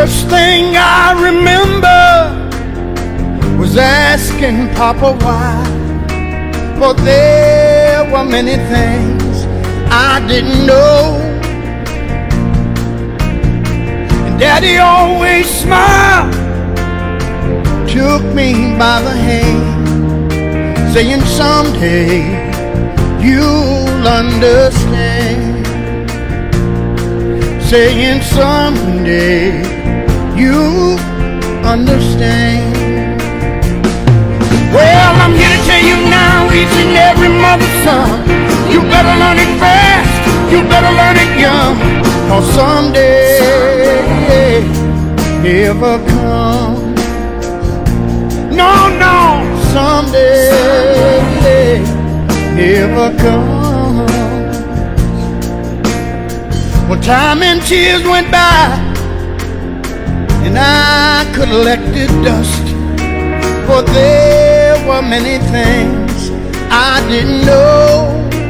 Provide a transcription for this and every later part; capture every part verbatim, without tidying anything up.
First thing I remember was asking Papa why, for there were many things I didn't know. And Daddy always smiled, took me by the hand, saying someday you'll understand, saying someday you'll understand. Well, I'm here to tell you now, each and every mother's son, you better learn it fast, you better learn it young, cause someday never comes. No, no, someday never comes. Well, time and tears went by, and I collected dust, for there were many things I didn't know.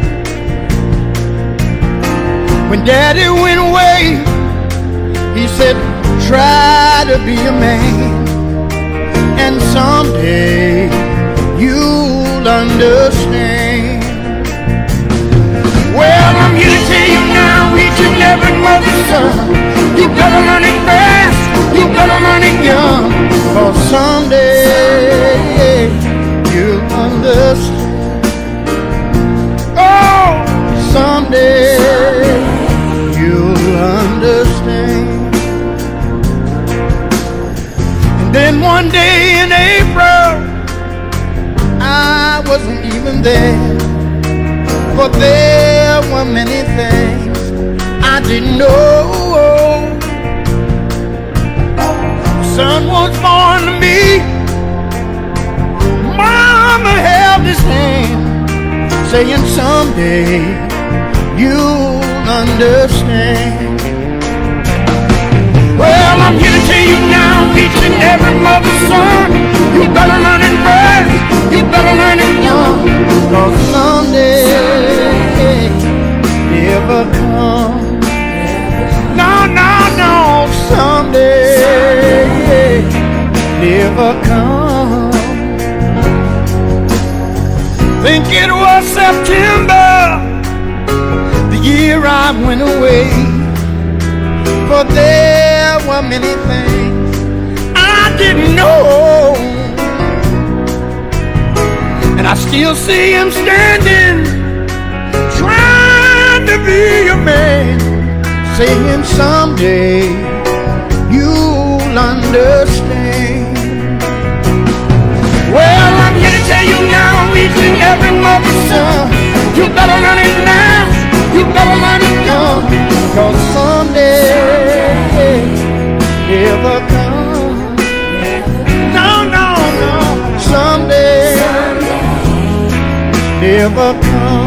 When Daddy went away, he said, try to be a man, and someday you'll understand. Well, I'm here to tell you now, each and every mother's son, you better learn it fast, you better learn it young, cause someday you'll understand. Oh, someday you'll understand. And then one day in April, I wasn't even there, but there were many things I didn't know. Son was born to me, Mama held his hand, saying someday you'll understand. Well, I'm here to tell you now, each and every mother's son, you better learn it fast, you better learn it young, cause someday never comes. No, no, no, someday never comes. Think it was September, the year I went away, for there were many things I didn't know. And I still see him standing, trying to be a man, saying someday you'll understand. Well, I'm here to tell you now, each and every mother's son, you better learn it now, you better learn it young, cause someday never comes. No, no, no, someday never comes.